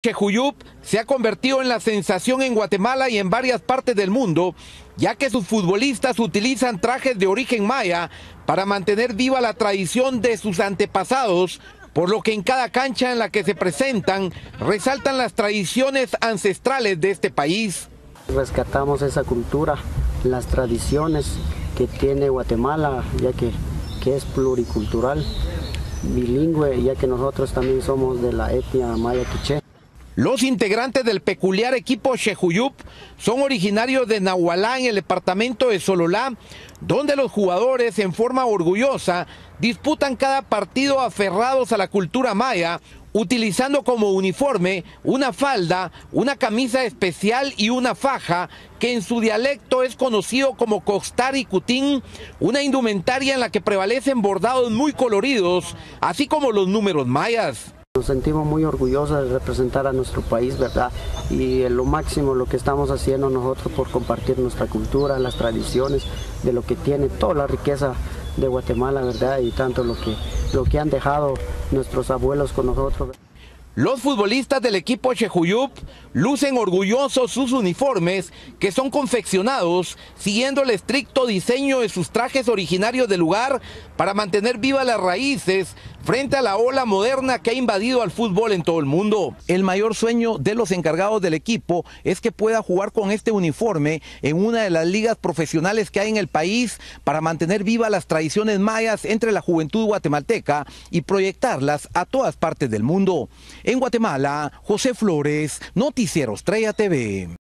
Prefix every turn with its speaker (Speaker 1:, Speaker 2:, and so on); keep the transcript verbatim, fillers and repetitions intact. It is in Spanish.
Speaker 1: Xejuyup se ha convertido en la sensación en Guatemala y en varias partes del mundo, ya que sus futbolistas utilizan trajes de origen maya para mantener viva la tradición de sus antepasados, por lo que en cada cancha en la que se presentan resaltan las tradiciones ancestrales de este país.
Speaker 2: Rescatamos esa cultura, las tradiciones que tiene Guatemala, ya que, que es pluricultural, bilingüe, ya que nosotros también somos de la etnia maya quiché.
Speaker 1: Los integrantes del peculiar equipo Xejuyup son originarios de Nahualá, en el departamento de Sololá, donde los jugadores en forma orgullosa disputan cada partido aferrados a la cultura maya, utilizando como uniforme una falda, una camisa especial y una faja, que en su dialecto es conocido como costar y cutín, una indumentaria en la que prevalecen bordados muy coloridos, así como los números mayas.
Speaker 2: Nos sentimos muy orgullosos de representar a nuestro país, ¿verdad? Y lo máximo lo que estamos haciendo nosotros por compartir nuestra cultura, las tradiciones, de lo que tiene toda la riqueza de Guatemala, ¿verdad? Y tanto lo que, lo que han dejado nuestros abuelos con nosotros.
Speaker 1: Los futbolistas del equipo Xejuyup lucen orgullosos sus uniformes, que son confeccionados siguiendo el estricto diseño de sus trajes originarios del lugar para mantener vivas las raíces frente a la ola moderna que ha invadido al fútbol en todo el mundo. El mayor sueño de los encargados del equipo es que pueda jugar con este uniforme en una de las ligas profesionales que hay en el país para mantener vivas las tradiciones mayas entre la juventud guatemalteca y proyectarlas a todas partes del mundo. En Guatemala, José Flores, Noticiero Estrella T V.